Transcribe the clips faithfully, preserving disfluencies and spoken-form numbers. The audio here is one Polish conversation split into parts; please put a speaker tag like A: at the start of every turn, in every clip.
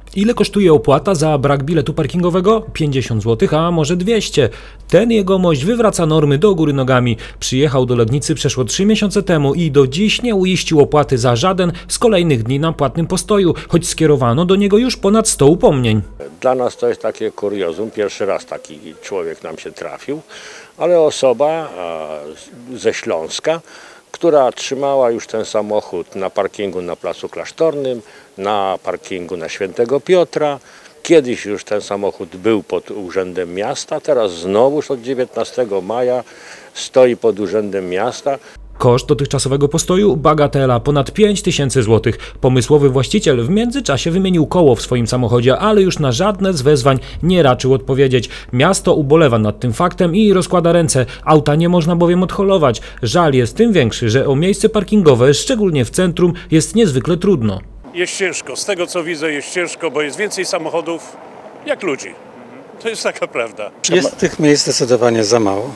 A: Ile kosztuje opłata za brak biletu parkingowego? pięćdziesiąt złotych, a może dwieście. Ten jegomość wywraca normy do góry nogami. Przyjechał do Legnicy przeszło trzy miesiące temu i do dziś nie uiścił opłaty za żaden z kolejnych dni na płatnym postoju, choć skierowano do niego już ponad sto upomnień.
B: Dla nas to jest takie kuriozum. Pierwszy raz taki człowiek nam się trafił, ale osoba ze Śląska, która trzymała już ten samochód na parkingu na Placu Klasztornym, na parkingu na Świętego Piotra. Kiedyś już ten samochód był pod Urzędem Miasta, teraz znowuż od dziewiętnastego maja stoi pod Urzędem Miasta.
A: Koszt dotychczasowego postoju? Bagatela, ponad pięć tysięcy złotych. Pomysłowy właściciel w międzyczasie wymienił koło w swoim samochodzie, ale już na żadne z wezwań nie raczył odpowiedzieć. Miasto ubolewa nad tym faktem i rozkłada ręce. Auta nie można bowiem odholować. Żal jest tym większy, że o miejsce parkingowe, szczególnie w centrum, jest niezwykle trudno.
C: Jest ciężko, z tego co widzę jest ciężko, bo jest więcej samochodów jak ludzi. To jest taka prawda.
D: Jest tych miejsc zdecydowanie za mało.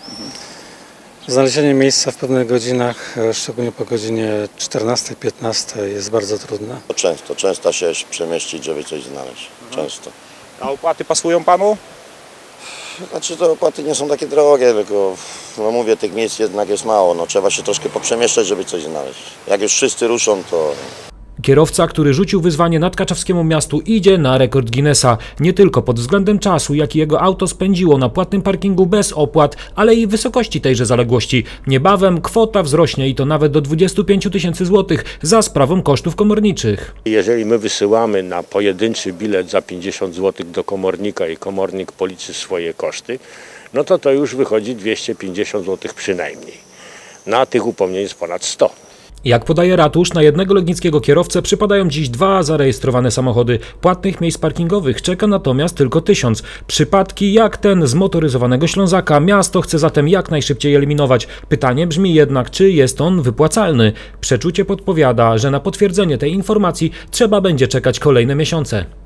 D: Znalezienie miejsca w pewnych godzinach, szczególnie po godzinie czternastej, piętnastej jest bardzo trudne.
E: Często, często się przemieścić, żeby coś znaleźć. Często.
F: A opłaty pasują panu?
E: Znaczy te opłaty nie są takie drogie, tylko no mówię, tych miejsc jednak jest mało. No, trzeba się troszkę poprzemieszczać, żeby coś znaleźć. Jak już wszyscy ruszą, to...
A: Kierowca, który rzucił wyzwanie nadkaczawskiemu miastu, idzie na rekord Guinnessa. Nie tylko pod względem czasu, jaki jego auto spędziło na płatnym parkingu bez opłat, ale i wysokości tejże zaległości. Niebawem kwota wzrośnie i to nawet do dwudziestu pięciu tysięcy złotych za sprawą kosztów komorniczych.
B: Jeżeli my wysyłamy na pojedynczy bilet za pięćdziesiąt złotych do komornika i komornik policzy swoje koszty, no to to już wychodzi dwieście pięćdziesiąt złotych przynajmniej. Na tych upomnień jest ponad sto.
A: Jak podaje ratusz, na jednego legnickiego kierowcę przypadają dziś dwa zarejestrowane samochody. Płatnych miejsc parkingowych czeka natomiast tylko tysiąc. Przypadki jak ten z motoryzowanego Ślązaka miasto chce zatem jak najszybciej eliminować. Pytanie brzmi jednak, czy jest on wypłacalny. Przeczucie podpowiada, że na potwierdzenie tej informacji trzeba będzie czekać kolejne miesiące.